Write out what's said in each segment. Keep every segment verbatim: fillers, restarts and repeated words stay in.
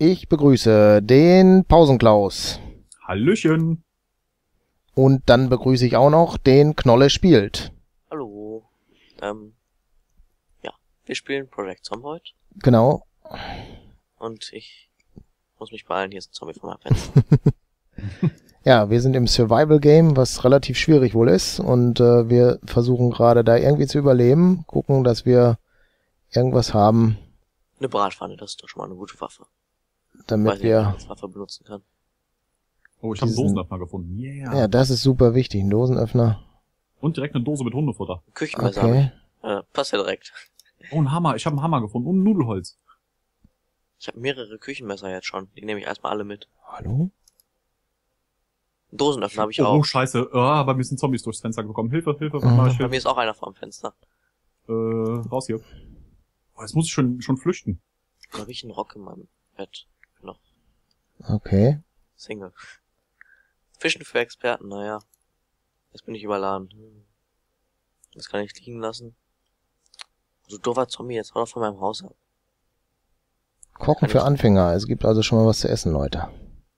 Ich begrüße den Pausenklaus. Hallöchen. Und dann begrüße ich auch noch den Knolle spielt. Hallo. Ähm, ja, wir spielen Project Zomboid. Genau. Und ich muss mich beeilen, hier ist ein Zombie von meinem Fenster. Ja, wir sind im Survival-Game, was relativ schwierig wohl ist. Und äh, wir versuchen gerade da irgendwie zu überleben. Gucken, dass wir irgendwas haben, Eine Bratpfanne, das ist doch schon mal eine gute Waffe. damit Weiß nicht, ob man wir... als Waffe benutzen kann. Oh, ich habe einen Diesen- Dosenöffner gefunden. Yeah. Ja, das ist super wichtig. Ein Dosenöffner. Und direkt eine Dose mit Hundefutter. Ein Küchenmesser Okay. habe ich. Äh, passt ja direkt. Oh, ein Hammer. Ich habe einen Hammer gefunden und ein Nudelholz. Ich habe mehrere Küchenmesser jetzt schon. Die nehme ich erstmal alle mit. Hallo? Einen Dosenöffner habe ich oh, auch. oh, scheiße. Ah, bei mir sind Zombies durchs Fenster gekommen. Hilfe, Hilfe, was mache ich? Bei Hilfe? mir ist auch einer vor dem Fenster. Äh, raus hier. Oh, jetzt muss ich schon, schon flüchten. Da habe ich einen Rock in meinem Bett. Noch Okay. Single. Fischen für Experten, naja. Jetzt bin ich überladen. Hm. Das kann ich liegen lassen. So doofer Zombie, jetzt hau doch von meinem Haus ab. Kochen für Anfänger. Es gibt also schon mal was zu essen, Leute.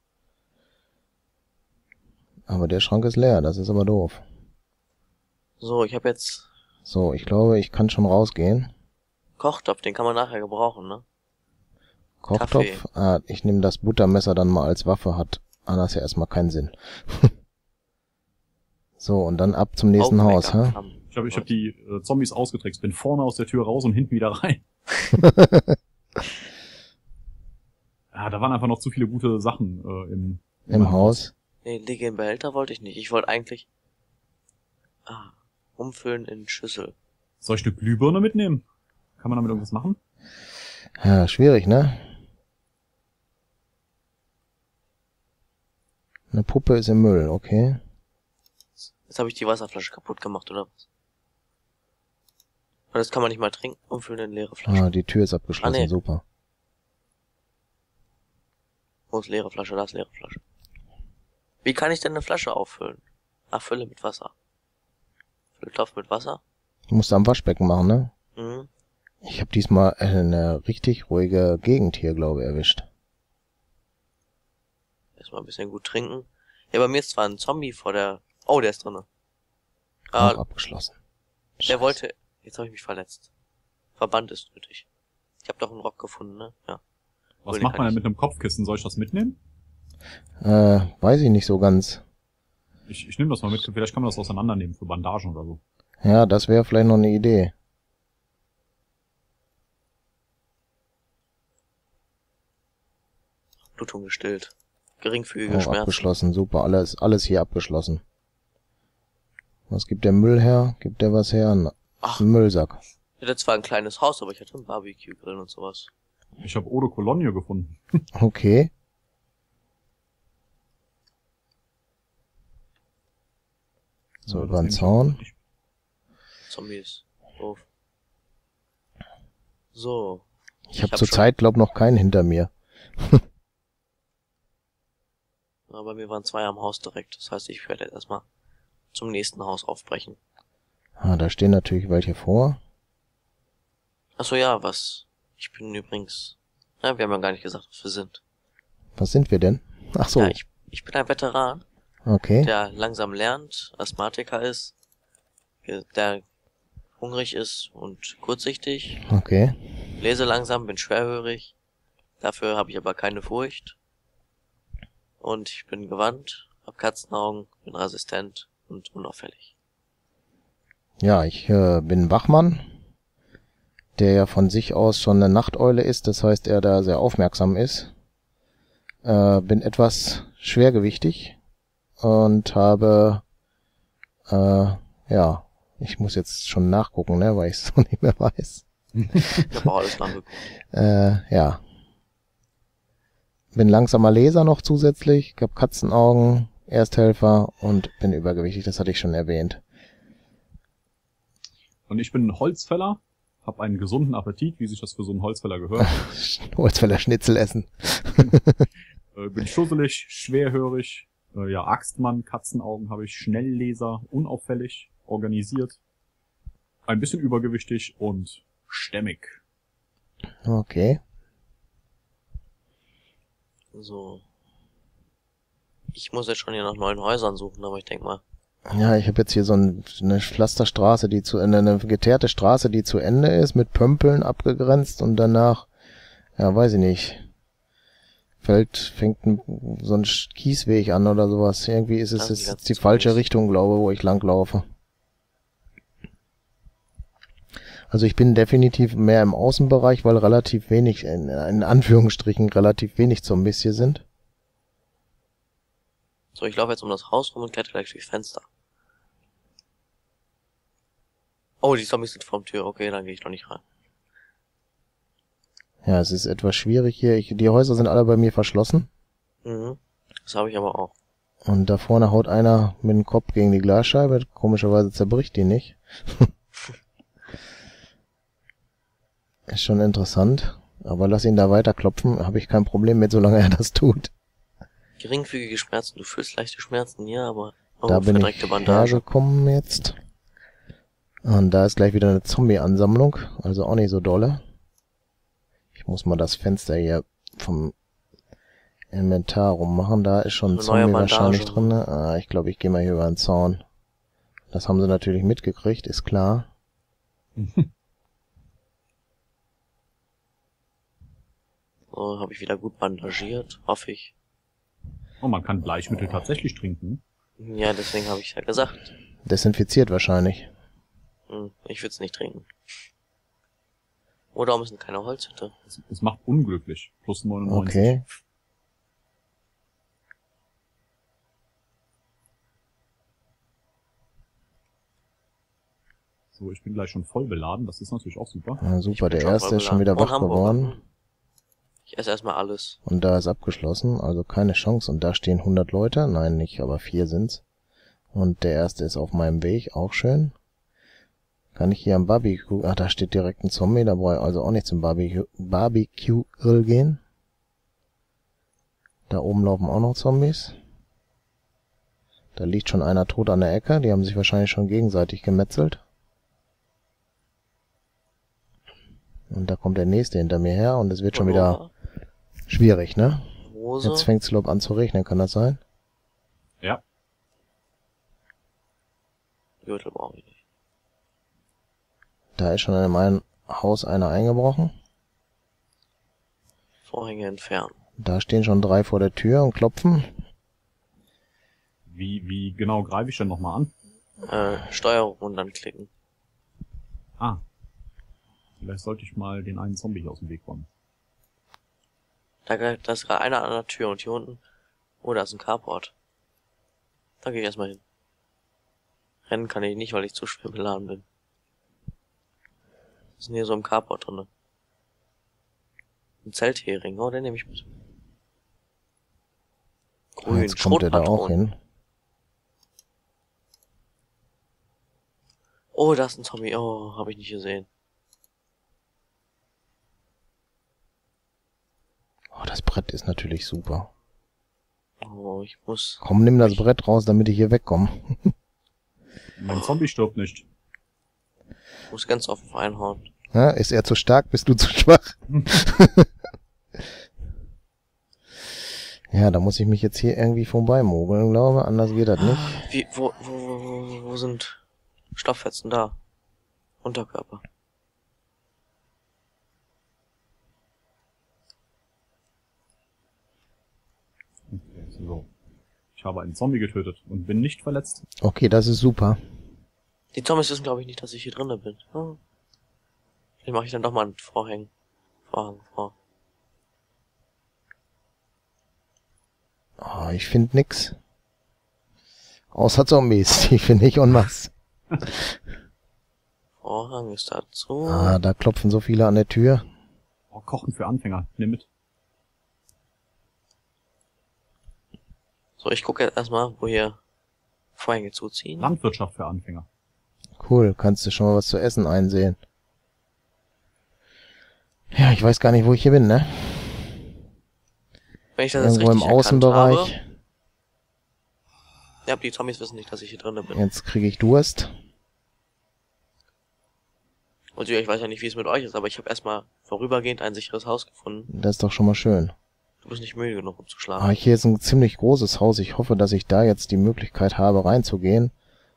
Aber der Schrank ist leer. Das ist aber doof. So, ich habe jetzt So, ich glaube, ich kann schon rausgehen. Kochtopf, den kann man nachher gebrauchen, ne? Kochtopf. Ah, ich nehme das Buttermesser dann mal als Waffe. Hat anders ja erstmal keinen Sinn. So, und dann ab zum nächsten Haus, hä? Augenmerk Ich habe ich hab die äh, Zombies ausgetrickst. Bin vorne aus der Tür raus und hinten wieder rein. Ja, da waren einfach noch zu viele gute Sachen äh, im, Im meinem Haus. Nee, Lege im Behälter wollte ich nicht. Ich wollte eigentlich ah, umfüllen in Schüssel. Soll ich eine Glühbirne mitnehmen? Kann man damit irgendwas machen? Ja, schwierig, ne? Eine Puppe ist im Müll, okay. Jetzt habe ich die Wasserflasche kaputt gemacht, oder was? Und das kann man nicht mal trinken. Umfüllen in leere Flasche. Ah, die Tür ist abgeschlossen, Ah, nee. super. Wo ist leere Flasche? Da ist leere Flasche. Wie kann ich denn eine Flasche auffüllen? Ach, Fülle mit Wasser. Fülltopf mit Wasser? Du musst am Waschbecken machen, ne? Mhm. Ich habe diesmal eine richtig ruhige Gegend hier, glaube ich, erwischt. Erstmal ein bisschen gut trinken. Ja, bei mir ist zwar ein Zombie vor der... Oh, der ist drinne. Auch Ah, abgeschlossen. der Scheiße. wollte... Jetzt habe ich mich verletzt. Verband ist nötig. Ich habe doch einen Rock gefunden, ne? Ja. Was Wohl, den macht kann man denn ich- mit einem Kopfkissen? Soll ich das mitnehmen? Äh, weiß ich nicht so ganz. Ich, ich nehme das mal mit. Vielleicht kann man das auseinandernehmen für Bandagen oder so. Ja, das wäre vielleicht noch eine Idee. Blutung gestillt. Geringfügige Auch Schmerzen. abgeschlossen, super. Alles, alles hier abgeschlossen. Was gibt der Müll her? Gibt der was her? Na, Ach, ein Müllsack. ich hatte zwar ein kleines Haus, aber ich hatte einen Barbecue-Grill und sowas. Ich habe Eau de Cologne gefunden. Okay. So, Ja, über den das nehme ich Zaun. auch. Ich- Zombies. Doof. So. Ich habe hab zurzeit, glaub, noch keinen hinter mir. Aber bei mir waren zwei am Haus direkt. Das heißt, ich werde jetzt erstmal zum nächsten Haus aufbrechen. Ah, da stehen natürlich welche vor. Ach so, ja, was? Ich bin übrigens... Ja, wir haben ja gar nicht gesagt, was wir sind. Was sind wir denn? Ach so, Ja, ich, ich bin ein Veteran, okay. der langsam lernt, Asthmatiker ist, der hungrig ist und kurzsichtig, Okay. lese langsam, bin schwerhörig, dafür habe ich aber keine Furcht. Und ich bin gewandt, hab Katzenaugen, bin resistent und unauffällig. Ja, ich äh, bin Wachmann, der ja von sich aus schon eine Nachteule ist, das heißt, er da sehr aufmerksam ist. Äh, bin etwas schwergewichtig und habe, äh, ja, ich muss jetzt schon nachgucken, ne, weil ich es so nicht mehr weiß. Ich habe auch alles nachgeguckt. Äh, ja. Bin langsamer Leser noch zusätzlich, hab Katzenaugen, Ersthelfer und bin übergewichtig, das hatte ich schon erwähnt. Und ich bin ein Holzfäller, habe einen gesunden Appetit, wie sich das für so einen Holzfäller gehört. Holzfäller Schnitzel essen. äh, bin schusselig, schwerhörig, äh, ja, Axtmann, Katzenaugen habe ich, Schnellleser, unauffällig, organisiert, ein bisschen übergewichtig und stämmig. Okay. So. Ich muss jetzt schon hier nach neuen Häusern suchen, aber ich denk mal. Ja, ich habe jetzt hier so ein, eine Pflasterstraße, die zu Ende, eine geteerte Straße, die zu Ende ist, mit Pömpeln abgegrenzt und danach, ja, weiß ich nicht, fällt, fängt ein, so ein Kiesweg an oder sowas. Irgendwie ist es Das sind die jetzt ganzen die falsche Zombies. Richtung, glaube ich, wo ich langlaufe. Also ich bin definitiv mehr im Außenbereich, weil relativ wenig, in, in Anführungsstrichen, relativ wenig Zombies hier sind. So, ich laufe jetzt um das Haus rum und kletter gleich durchs Fenster. Oh, die Zombies sind vor der Tür. Okay, dann gehe ich noch nicht rein. Ja, es ist etwas schwierig hier. Ich, die Häuser sind alle bei mir verschlossen. Mhm. Das habe ich aber auch. Und da vorne haut einer mit dem Kopf gegen die Glasscheibe. Komischerweise zerbricht die nicht. Ist schon interessant. Aber lass ihn da weiter klopfen. Habe ich kein Problem mit, solange er das tut. Geringfügige Schmerzen. Du fühlst leichte Schmerzen, ja, aber... Oh, Da bin ich verdreckte Bandage. hergekommen jetzt. Und da ist gleich wieder eine Zombie-Ansammlung. Also auch nicht so dolle. Ich muss mal das Fenster hier vom Inventar rummachen. Da ist schon ein Eine neue Zombie Bandage. wahrscheinlich drin. Ah, ich glaube, ich gehe mal hier über den Zaun. Das haben sie natürlich mitgekriegt, ist klar. So, habe ich wieder gut bandagiert, hoffe ich. Oh, man kann Bleichmittel tatsächlich trinken. Ja, deswegen habe ich ja gesagt. Desinfiziert wahrscheinlich. Hm, ich würde es nicht trinken. Oder warum ist denn keine Holzhütte? Es, es macht unglücklich. Plus neunundneunzig. Okay. So, ich bin gleich schon voll beladen. Das ist natürlich auch super. Ja, Ich super, bin der schon erste ist schon voll wieder beladen. wach Und Hamburger. geworden. Hm. Ich esse erstmal alles. Und da ist abgeschlossen, also keine Chance. Und da stehen hundert Leute. Nein, nicht, aber vier sind's. Und der erste ist auf meinem Weg, auch schön. Kann ich hier am Barbecue... Ach, da steht direkt ein Zombie, da brauche ich also auch nicht zum Barbecue- Barbecue-Grill gehen. Da oben laufen auch noch Zombies. Da liegt schon einer tot an der Ecke, die haben sich wahrscheinlich schon gegenseitig gemetzelt. Und da kommt der nächste hinter mir her und es wird schon wieder schwierig, ne? Hose. Jetzt fängt's glaub an zu regnen, kann das sein? Ja. Gürtel brauche ich nicht. Da ist schon in meinem Haus einer eingebrochen. Vorhänge entfernen. Da stehen schon drei vor der Tür und klopfen. Wie, wie genau greife ich denn nochmal an? Äh, Steuerung und dann klicken. Ah. Vielleicht sollte ich mal den einen Zombie hier aus dem Weg räumen. Da, da ist gerade einer an der Tür und hier unten... Oh, da ist ein Carport. Da gehe ich erstmal hin. Rennen kann ich nicht, weil ich zu schwer beladen bin. Was ist denn hier so im Carport drinne? Ein Zelthering, oh, den nehme ich mit. Grün, Jetzt kommt er da auch Schrotpatronen. hin. Oh, da ist ein Zombie, oh, habe ich nicht gesehen. Oh, das Brett ist natürlich super. Oh, ich muss... Komm, nimm das Brett raus, damit ich hier wegkomme. Mein Zombie stirbt nicht. muss ganz offen einhauen. Ja, ist er zu stark, bist du zu schwach? Ja, da muss ich mich jetzt hier irgendwie vorbei mogeln, glaube ich. Anders geht das nicht. Wie, wo, wo, wo, wo, wo sind Stofffetzen da? Unterkörper. So. Ich habe einen Zombie getötet und bin nicht verletzt. Okay, das ist super. Die Zombies wissen, glaube ich, nicht, dass ich hier drinne bin. Hm. Vielleicht mache ich dann doch mal einen Vorhang. Vorhang vor. Oh, ich finde nix. Außer Zombies, die finde ich en masse. Vorhang ist dazu. Ah, da klopfen so viele an der Tür. Oh, Kochen für Anfänger. Nimm mit. So, ich gucke jetzt erstmal, wo hier Vorhänge zuziehen. Landwirtschaft für Anfänger. Cool, kannst du schon mal was zu essen einsehen. Ja, ich weiß gar nicht, wo ich hier bin, ne? Wenn ich das jetzt Irgendwo im richtig erkannt Außenbereich. habe. Ja, die Zombies wissen nicht, dass ich hier drinne bin. Jetzt kriege ich Durst. Und ja, ich weiß ja nicht, wie es mit euch ist, aber ich habe erstmal vorübergehend ein sicheres Haus gefunden. Das ist doch schon mal schön. Du bist nicht müde genug, um zu schlafen. Ah, hier ist ein ziemlich großes Haus. Ich hoffe, dass ich da jetzt die Möglichkeit habe, reinzugehen.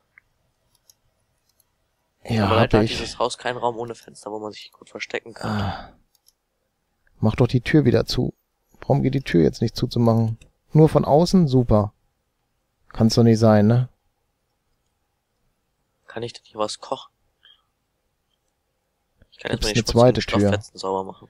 Ja, aber leider hab hat ich. dieses Haus keinen Raum ohne Fenster, wo man sich gut verstecken kann. Ah. Mach doch die Tür wieder zu. Warum geht die Tür jetzt nicht zuzumachen? Nur von außen? Super. Kann's doch nicht sein, ne? Kann ich denn hier was kochen? Ich kann jetzt Gibt's mal die eine zweite schmutzigen Tür? Stofffetzen sauber machen.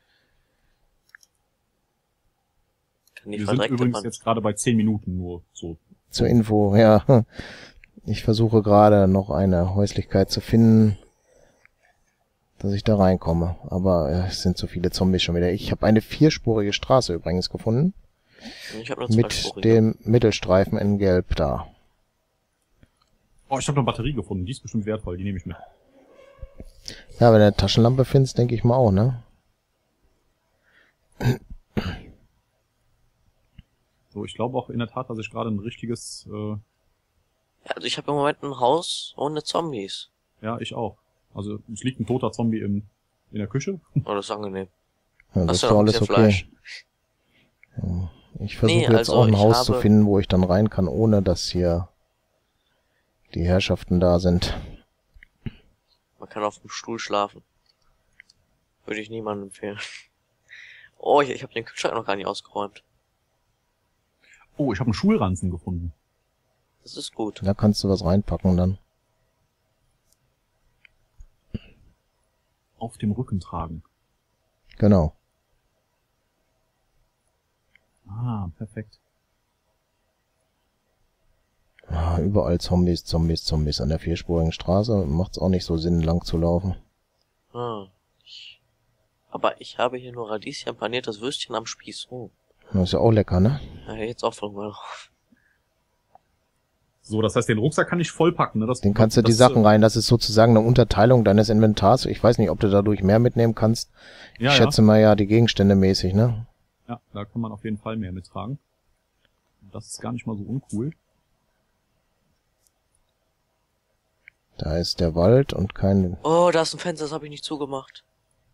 Kann die Wir sind verdreckte übrigens Wand- jetzt gerade bei zehn Minuten nur so. Zur Info, ja. Ich versuche gerade noch eine Häuslichkeit zu finden, dass ich da reinkomme. Aber äh, es sind so viele Zombies schon wieder. Ich habe eine vierspurige Straße übrigens gefunden. Ich hab nur Mit zweispurige. dem Mittelstreifen in Gelb da. Oh, ich habe eine Batterie gefunden. Die ist bestimmt wertvoll. Die nehme ich mit. Ja, wenn du eine Taschenlampe findest, denke ich mal auch, ne? So, ich glaube auch in der Tat, dass ich gerade ein richtiges... Äh, Ja, also ich habe im Moment ein Haus ohne Zombies. ja, ich auch. Also es liegt ein toter Zombie im, in der Küche. Oh, das ist angenehm. Ja, das Hast ist du doch noch ein alles bisschen okay. Fleisch? Ja, ich versuche Nee, jetzt also auch ein ich Haus zu habe- finden, wo ich dann rein kann, ohne dass hier die Herrschaften da sind. Man kann auf dem Stuhl schlafen. Würde ich niemandem empfehlen. Oh, ich, ich habe den Kühlschrank noch gar nicht ausgeräumt. Oh, ich habe einen Schulranzen gefunden. Das ist gut. Da kannst du was reinpacken dann. Auf dem Rücken tragen. Genau. Ah, perfekt. Ah, überall Zombies, Zombies, Zombies. An der vierspurigen Straße macht's auch nicht so Sinn, lang zu laufen. Hm. Ich, aber ich habe hier nur Radieschen, paniertes Würstchen am Spieß. Oh. Das ist ja auch lecker, ne? Ja, jetzt auch voll mal drauf. So, das heißt, den Rucksack kann ich vollpacken, ne? Das, Den kannst du das, die Sachen rein. Das ist sozusagen eine Unterteilung deines Inventars. Ich weiß nicht, ob du dadurch mehr mitnehmen kannst. Ja, ich ja. schätze mal ja die Gegenstände mäßig, ne? Ja, da kann man auf jeden Fall mehr mittragen. Das ist gar nicht mal so uncool. Da ist der Wald und kein... Oh, da ist ein Fenster, das habe ich nicht zugemacht.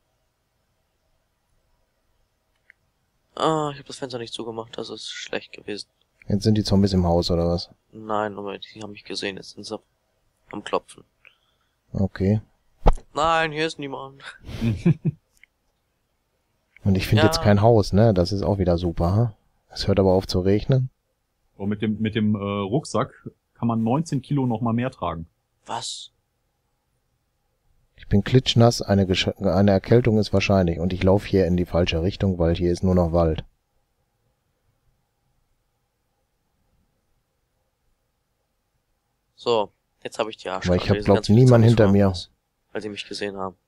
Ah, ich habe das Fenster nicht zugemacht, das ist schlecht gewesen. Jetzt sind die Zombies im Haus, oder was? Nein, aber die haben mich gesehen, jetzt sind sie am Klopfen. Okay. Nein, hier ist niemand. Und ich finde Ja. jetzt kein Haus, ne? Das ist auch wieder super, ha? Es hört aber auf zu regnen. Und mit dem, mit dem äh, Rucksack kann man neunzehn Kilo noch mal mehr tragen. Was? Ich bin klitschnass, eine, Gesch eine Erkältung ist wahrscheinlich. Und ich laufe hier in die falsche Richtung, weil hier ist nur noch Wald. So, jetzt habe ich die Arschkarte. Aber ich hab, Hier sind glaub, ganz viele niemand Zombies hinter vor mir. uns, weil sie mich gesehen haben.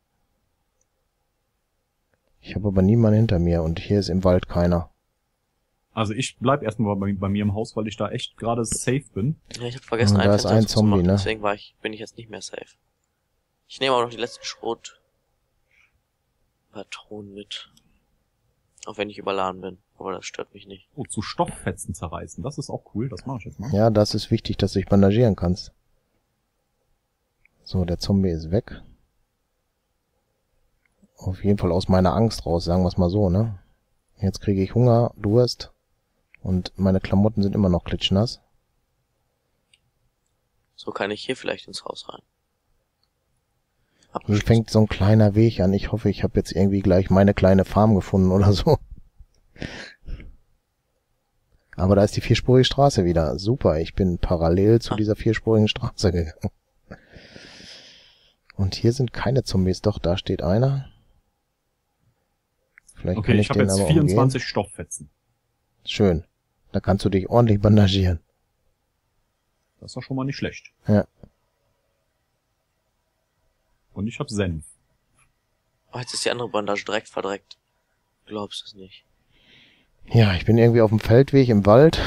Ich habe aber niemanden hinter mir und hier ist im Wald keiner. Also ich bleib erstmal bei, bei mir im Haus, weil ich da echt gerade safe bin. Ja, ich habe vergessen, Und ein da ist Fenster ein zuzumachen, Zombie, ne? deswegen war ich, bin ich jetzt nicht mehr safe. Ich nehme auch noch die letzten Schrotpatronen mit. Auch wenn ich überladen bin, aber das stört mich nicht. Oh, zu Stofffetzen zerreißen. Das ist auch cool, das mache ich jetzt mal. Ja, das ist wichtig, dass du dich bandagieren kannst. So, der Zombie ist weg. Auf jeden Fall aus meiner Angst raus, sagen wir es mal so, ne? Jetzt kriege ich Hunger, Durst und meine Klamotten sind immer noch klitschnass. So kann ich hier vielleicht ins Haus rein. Hier Abgeschlossen. fängt so ein kleiner Weg an. Ich hoffe, ich habe jetzt irgendwie gleich meine kleine Farm gefunden oder so. Aber da ist die vierspurige Straße wieder. Super, ich bin parallel zu Ah. dieser vierspurigen Straße gegangen. Und hier sind keine Zombies. Doch, da steht einer. Vielleicht Okay, kann ich ich habe den jetzt aber vierundzwanzig Stofffetzen. umgehen. Schön. Da kannst du dich ordentlich bandagieren. Das ist doch schon mal nicht schlecht. Ja. Und ich habe Senf. Oh, jetzt ist die andere Bandage direkt verdreckt. Du glaubst es nicht. Ja, ich bin irgendwie auf dem Feldweg im Wald.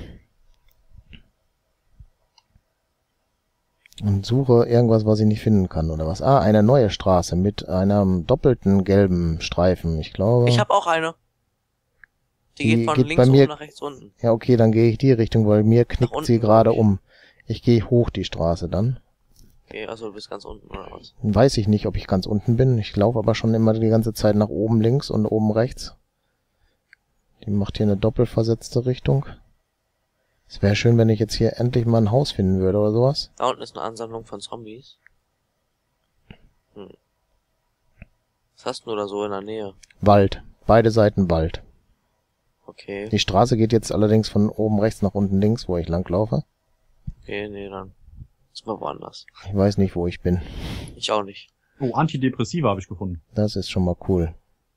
Und suche irgendwas, was ich nicht finden kann, oder was? Ah, eine neue Straße mit einem doppelten gelben Streifen, ich glaube. Ich habe auch eine. Die, Die geht von geht links bei mir- oben nach rechts unten. Ja, okay, dann gehe ich die Richtung, weil mir knickt unten, sie glaub gerade ich. um. Ich gehe hoch die Straße dann. Okay, also du bist ganz unten oder was? Weiß ich nicht, ob ich ganz unten bin. Ich laufe aber schon immer die ganze Zeit nach oben links und oben rechts. Die macht hier eine doppelversetzte Richtung. Es wäre schön, wenn ich jetzt hier endlich mal ein Haus finden würde oder sowas. Da unten ist eine Ansammlung von Zombies. Hm. Was hast du da so in der Nähe? Wald. Beide Seiten Wald. Okay. Die Straße geht jetzt allerdings von oben rechts nach unten links, wo ich langlaufe. Okay, nee, dann sind wir woanders. Ich weiß nicht, wo ich bin. Ich auch nicht. Oh, Antidepressiva habe ich gefunden. Das ist schon mal cool.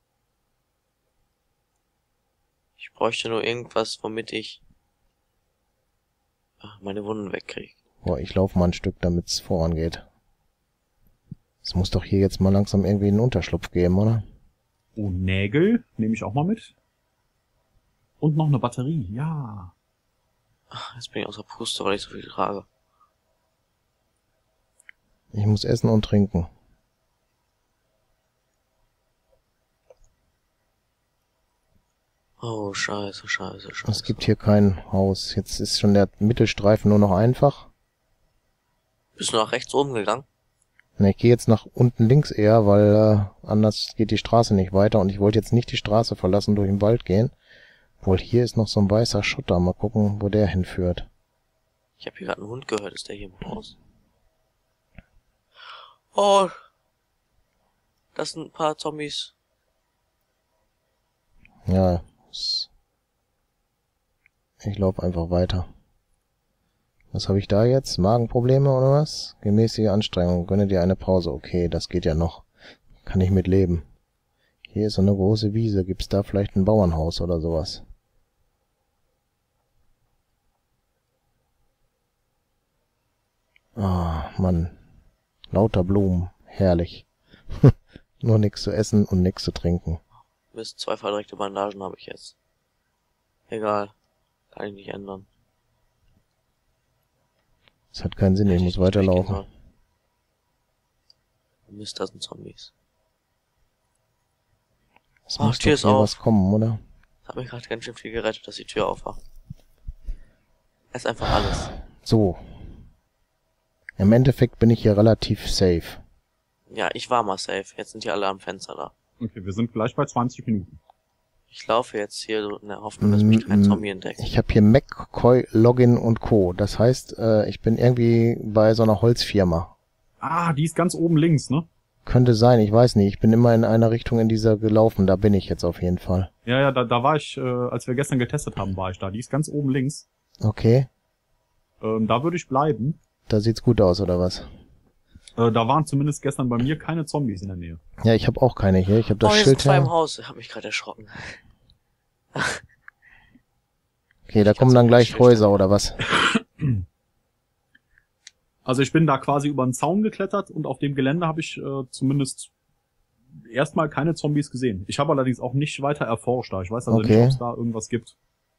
Ich bräuchte nur irgendwas, womit ich meine Wunden wegkriege. Boah, ich laufe mal ein Stück, damit es vorangeht. Es muss doch hier jetzt mal langsam irgendwie einen Unterschlupf geben, oder? Oh, Nägel nehme ich auch mal mit. Und noch eine Batterie, ja. Ach, jetzt bin ich außer Puste, weil ich so viel trage. Ich muss essen und trinken. Oh, scheiße, scheiße, scheiße. Es gibt hier kein Haus. Jetzt ist schon der Mittelstreifen nur noch einfach. Bist du nach rechts oben gegangen? Ne, ich gehe jetzt nach unten links eher, weil äh, anders geht die Straße nicht weiter. Und ich wollte jetzt nicht die Straße verlassen, durch den Wald gehen. Obwohl, hier ist noch so ein weißer Schotter. Mal gucken, wo der hinführt. Ich habe hier gerade einen Hund gehört. Ist der hier im Haus? Oh, das sind ein paar Zombies. Ja, es- ich laufe einfach weiter. Was habe ich da jetzt? Magenprobleme oder was? Gemäßige Anstrengung. Gönne dir eine Pause. Okay, das geht ja noch. Kann ich mit leben. Hier ist so eine große Wiese. Gibt's da vielleicht ein Bauernhaus oder sowas? Ah, Mann. Lauter Blumen. Herrlich. Nur nichts zu essen und nichts zu trinken. Mist, zwei verdreckte Bandagen habe ich jetzt. Egal. Kann ich nicht ändern. Das hat keinen Sinn, ich muss weiterlaufen. Mist, da sind Zombies. Es Oh, muss Tür doch ist hier auf. was kommen, oder? Das hat mich gerade ganz schön viel gerettet, dass die Tür auf war. Das ist einfach alles. So. Im Endeffekt bin ich hier relativ safe. Ja, ich war mal safe. Jetzt sind die alle am Fenster da. Okay, wir sind gleich bei zwanzig Minuten. Ich laufe jetzt hier so in der Hoffnung, dass mich kein Zombie entdeckt. Ich habe hier McCoy, Login und Co. Das heißt, äh, ich bin irgendwie bei so einer Holzfirma. Ah, die ist ganz oben links, ne? Könnte sein, ich weiß nicht. Ich bin immer in einer Richtung in dieser gelaufen. Da bin ich jetzt auf jeden Fall. Ja, ja, da, da war ich, äh, als wir gestern getestet haben, war ich da. Die ist ganz oben links. Okay. Ähm, da würde ich bleiben. Da sieht's gut aus, oder was? Äh, da waren zumindest gestern bei mir keine Zombies in der Nähe. Ja, ich habe auch keine hier. Ich habe das Oh, hier Schild sind zwei im her. Haus. Ich habe mich gerade erschrocken. Okay, da Ich kommen kann's dann mir gleich nicht vorstellen. Häuser, oder was? Also ich bin da quasi über den Zaun geklettert und auf dem Gelände habe ich äh, zumindest erstmal keine Zombies gesehen. Ich habe allerdings auch nicht weiter erforscht da. Ich weiß also Okay. nicht, ob es da irgendwas gibt.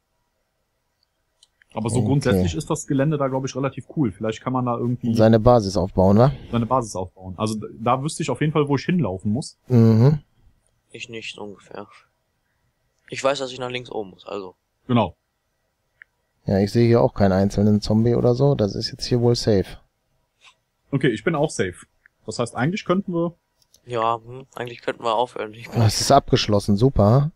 Aber so Okay. grundsätzlich ist das Gelände da, glaube ich, relativ cool. Vielleicht kann man da irgendwie Seine Basis aufbauen, wa? seine Basis aufbauen. Also da, da wüsste ich auf jeden Fall, wo ich hinlaufen muss. Mhm. Ich nicht ungefähr. Ich weiß, dass ich nach links oben muss, also. Genau. Ja, ich sehe hier auch keinen einzelnen Zombie oder so. Das ist jetzt hier wohl safe. Okay, ich bin auch safe. Das heißt, eigentlich könnten wir... Ja, hm, eigentlich könnten wir aufhören. Ich bin Das ist abgeschlossen, super.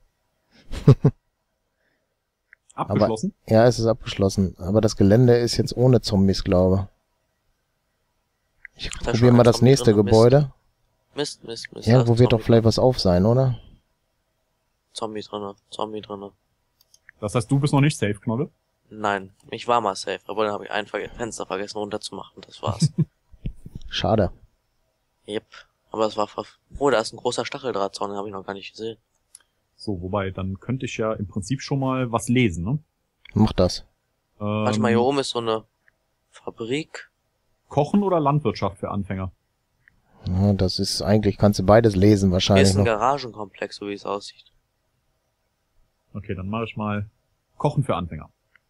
Abgeschlossen? Ja, es ist abgeschlossen. Aber das Gelände ist jetzt ohne Zombies, glaube ich. Ich Da ist schon probiere mal ein das Zombie nächste drin, Mist. Gebäude. Mist, Mist, Mist. Ja, da ist wo ein wird doch Zombie vielleicht was auf sein, oder? drin. Zombie drinne, Zombie drinne. Das heißt, du bist noch nicht safe, Knolle? Nein, ich war mal safe, aber dann habe ich ein Ver Fenster vergessen runterzumachen, das war's. Schade. Yep. Aber es war ver... Oh, da ist ein großer Stacheldrahtzaun, den habe ich noch gar nicht gesehen. So, wobei, dann könnte ich ja im Prinzip schon mal was lesen, ne? Mach das. Ähm, Warte mal, hier oben ist so eine Fabrik. Kochen oder Landwirtschaft für Anfänger? Ja, das ist eigentlich, kannst du beides lesen Hier wahrscheinlich ist ein noch. Garagenkomplex, so wie es aussieht. Okay, dann mache ich mal Kochen für Anfänger.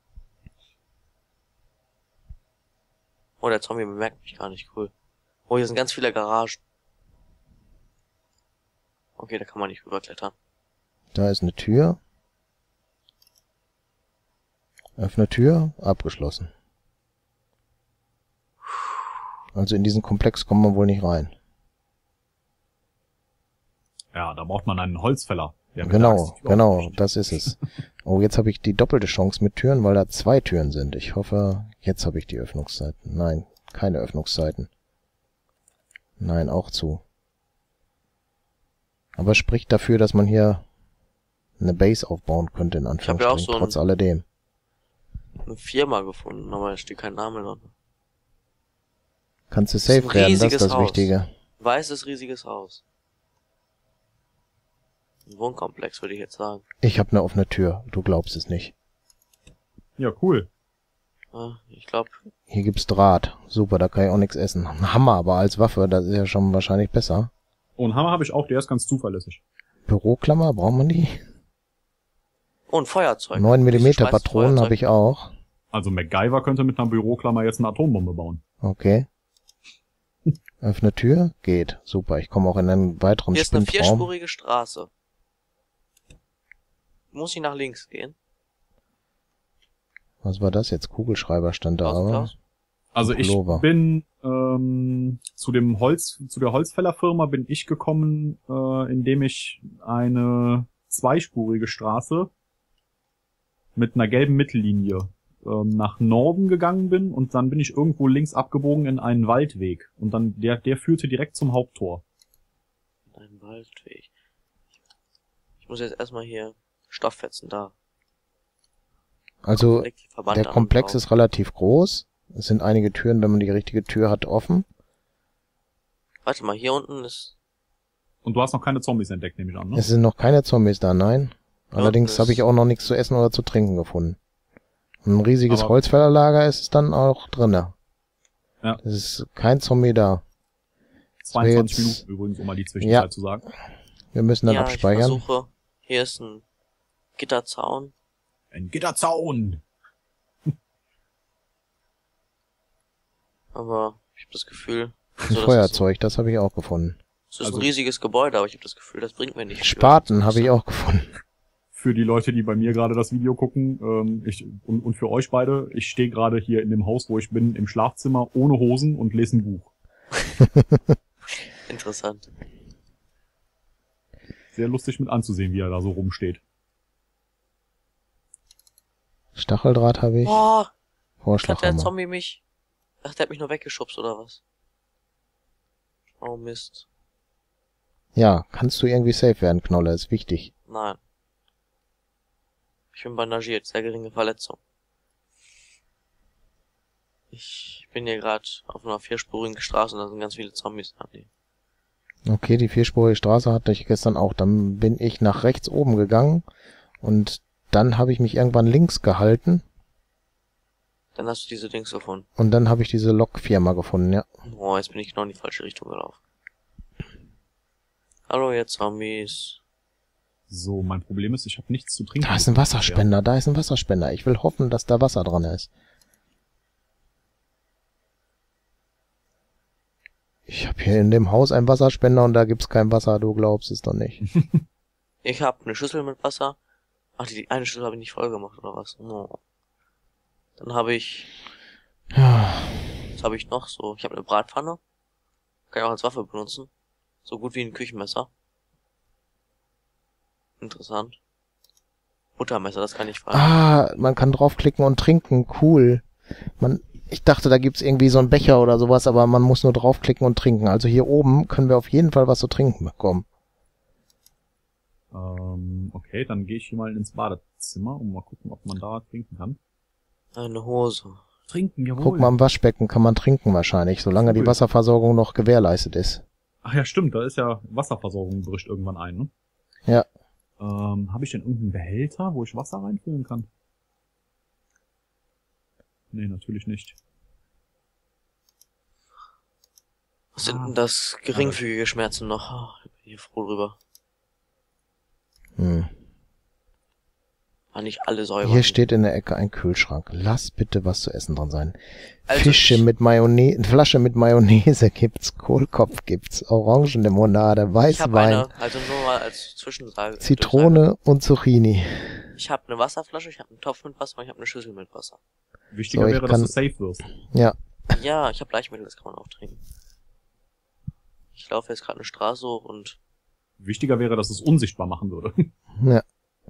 Oh, der Zombie bemerkt mich gar nicht, cool. Oh, hier sind ganz viele Garagen. Okay, da kann man nicht rüberklettern. Da ist eine Tür. Öffne Tür, abgeschlossen. Also in diesen Komplex kommt man wohl nicht rein. Ja, da braucht man einen Holzfäller. Ja, Genau, genau, das ist es. Oh, jetzt habe ich die doppelte Chance mit Türen, weil da zwei Türen sind. Ich hoffe, jetzt habe ich die Öffnungszeiten. Nein, keine Öffnungszeiten. Nein, auch zu. Aber spricht dafür, dass man hier eine Base aufbauen könnte, in Ich habe ja auch Anführungsstrichen, so ein, trotz alledem. eine Firma gefunden, aber da steht kein Name drin. Kannst du Das ist ein safe werden, das ist riesiges das Haus. Wichtige. Weißes, riesiges Haus. Ein Wohnkomplex, würde ich jetzt sagen. Ich habe eine offene Tür, du glaubst es nicht. Ja, cool. Ja, ich glaube, Hier gibt's Draht. Super, da kann ich auch nichts essen. Ein Hammer aber als Waffe, das ist ja schon wahrscheinlich besser. Und einen Hammer habe ich auch, der ist ganz zuverlässig. Büroklammer, braucht man die? oh, ein Feuerzeug. neun Millimeter Schmeißt Patronen Feuerzeug. habe ich auch. Also MacGyver könnte mit einer Büroklammer jetzt eine Atombombe bauen. Okay. Öffne Tür, geht. Super, ich komme auch in einen weiteren Hier ist eine Sprintraum. vierspurige Straße. Muss ich nach links gehen? Was war das jetzt? Kugelschreiber stand da Klaus, aber. Klaus? Also ich Pullover. bin ähm, zu dem Holz, zu der Holzfällerfirma bin ich gekommen, äh, indem ich eine zweispurige Straße mit einer gelben Mittellinie ähm, nach Norden gegangen bin und dann bin ich irgendwo links abgebogen in einen Waldweg und dann der der führte direkt zum Haupttor. Ein Waldweg. Ich muss jetzt erstmal hier Stofffetzen da. Also, Legt die Verband der an Komplex und ist relativ groß. Es sind einige Türen, wenn man die richtige Tür hat, offen. Warte mal, hier unten ist... Und du hast noch keine Zombies entdeckt, nehme ich an, ne? Es sind noch keine Zombies da, nein. Allerdings das- habe ich auch noch nichts zu essen oder zu trinken gefunden. Und ein riesiges Aber- Holzfällerlager ist es dann auch drinne. Ja. Es ist kein Zombie da. zweiundzwanzig jetzt- Minuten übrigens, um mal die Zwischenzeit Ja. zu sagen. Wir müssen dann ja, ich abspeichern. versuche... Hier ist ein Gitterzaun. Ein Gitterzaun! Aber ich habe das Gefühl... Ein so, das Feuerzeug, das habe ich auch gefunden. Ist, das ist Also- ein riesiges Gebäude, aber ich habe das Gefühl, das bringt mir nicht viel. Spaten habe ich auch gefunden. Für die Leute, die bei mir gerade das Video gucken, ähm, ich, und, und für euch beide, ich stehe gerade hier in dem Haus, wo ich bin, im Schlafzimmer, ohne Hosen und lese ein Buch. Interessant. Sehr lustig mit anzusehen, wie er da so rumsteht. Stacheldraht habe ich. Boah, hat der Vorschlaghammer. Zombie mich... Ach, der hat mich nur weggeschubst, oder was? Oh, Mist. Ja, kannst du irgendwie safe werden, Knolle, ist wichtig. Nein. Ich bin bandagiert, sehr geringe Verletzung. Ich bin hier gerade auf einer vierspurigen Straße und da sind ganz viele Zombies. Ah, nee. Okay, die vierspurige Straße hatte ich gestern auch. Dann bin ich nach rechts oben gegangen und dann habe ich mich irgendwann links gehalten Dann hast du diese Dings gefunden. und dann habe ich diese Lokfirma gefunden, ja. Oh, jetzt bin ich genau in die falsche Richtung gelaufen. Hallo, ihr Zombies. So, mein Problem ist, ich habe nichts zu trinken. Da ist ein Wasserspender, da ist ein Wasserspender. Ich will hoffen, dass da Wasser dran ist. Ich habe hier in dem Haus einen Wasserspender und da gibt's kein Wasser, du glaubst es doch nicht. Ich habe eine Schüssel mit Wasser. Ach, die eine Schüssel habe ich nicht voll gemacht, oder was? Oh. Dann habe ich... Was habe ich noch? So, ich habe eine Bratpfanne. Kann ich auch als Waffe benutzen. So gut wie ein Küchenmesser. Interessant. Buttermesser, das kann ich fragen. Ah, man kann draufklicken und trinken, cool. Man, ich dachte, da gibt's irgendwie so einen Becher oder sowas, aber man muss nur draufklicken und trinken. Also hier oben können wir auf jeden Fall was zu trinken bekommen. Ähm, okay, dann gehe ich hier mal ins Badezimmer und mal gucken, ob man da trinken kann. Eine Hose. Trinken, jawohl. Guck mal, im Waschbecken kann man trinken wahrscheinlich, solange die Cool. Wasserversorgung noch gewährleistet ist. Ach ja, stimmt, da ist ja Wasserversorgung, bricht irgendwann ein, ne? Ja. Ähm, habe ich denn irgendeinen Behälter, wo ich Wasser reinfüllen kann? Nee, natürlich nicht. Was sind Ah. denn das geringfügige Schmerzen noch? Oh, ich bin hier froh drüber. Hm. War nicht alle Säuber. Hier steht in der Ecke ein Kühlschrank. Lass bitte was zu essen dran sein. Also Fische ich- mit Mayonnaise, Flasche mit Mayonnaise gibt's, Kohlkopf gibt's, Orangenlimonade, Ich habe Weißwein, eine, also nur mal als Zwischensage. Zitrone und Zucchini. Ich habe eine Wasserflasche, ich habe einen Topf mit Wasser und ich habe eine Schüssel mit Wasser. Wichtiger So, ich wäre, kann- dass du safe wirst. Ja, Ja, ich habe Bleichmittel, das kann man auch trinken. Ich laufe jetzt gerade eine Straße hoch und Wichtiger wäre, dass es unsichtbar machen würde. Ja.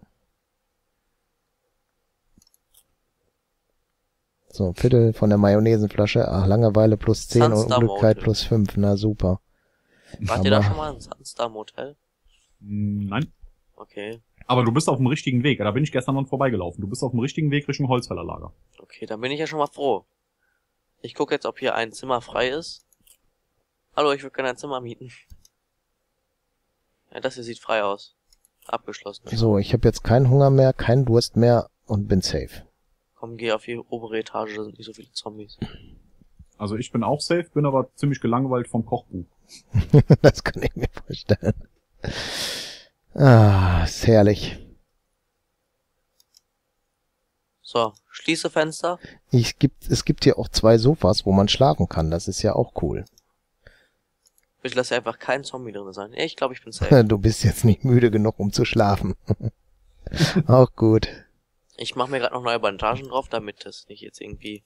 So, Viertel von der Mayonnaisenflasche. Ach, Langeweile plus zehn und Sunstar Unglücklichkeit Motel. plus fünf. Na super. Wart ihr da Aber- schon mal im Sunstar Motel? Hm, Nein. Okay. Aber du bist auf dem richtigen Weg. Da bin ich gestern noch vorbeigelaufen. Du bist auf dem richtigen Weg Richtung Holzfällerlager. Okay, dann bin ich ja schon mal froh. Ich gucke jetzt, ob hier ein Zimmer frei ist. Hallo, ich würde gerne ein Zimmer mieten. Ja, das hier sieht frei aus. Abgeschlossen. So, ich habe jetzt keinen Hunger mehr, keinen Durst mehr und bin safe. Komm, geh auf die obere Etage, da sind nicht so viele Zombies. Also ich bin auch safe, bin aber ziemlich gelangweilt vom Kochbuch. Das kann ich mir vorstellen. Ah, ist herrlich. So, schließe Fenster. Ich gibt, es gibt hier auch zwei Sofas, wo man schlafen kann. Das ist ja auch cool. Bitte lass ja einfach kein Zombie drin sein. Ja, ich glaube, ich bin safe. Du bist jetzt nicht müde genug, um zu schlafen. Auch gut. Ich mache mir gerade noch neue Bandagen drauf, damit das nicht jetzt irgendwie...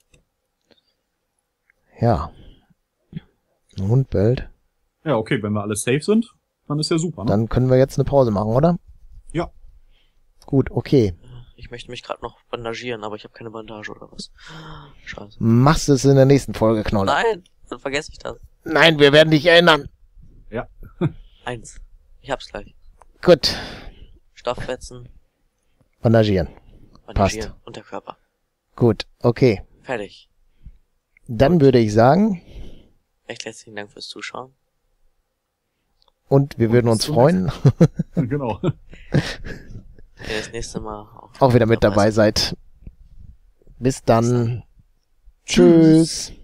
Ja. Ein Hund bellt. Ja, okay, wenn wir alle safe sind, dann ist ja super, ne? Dann können wir jetzt eine Pause machen, oder? Ja. Gut, okay. Ich möchte mich gerade noch bandagieren, aber ich habe keine Bandage oder was. Scheiße. Machst es in der nächsten Folge, Knolle. Nein, dann vergesse ich das. Nein, wir werden dich erinnern. Ja. Eins. Ich hab's gleich. Gut. Stoffwetzen, Bandagieren. bandagieren, Unterkörper. Gut, okay. Fertig. Dann würde ich sagen, Recht herzlichen Dank fürs Zuschauen. und wir Und würden bis uns zum freuen, Genau. Wenn ihr das nächste Mal auch, auch wieder mit dabei seid. Bis dann. Tschüss.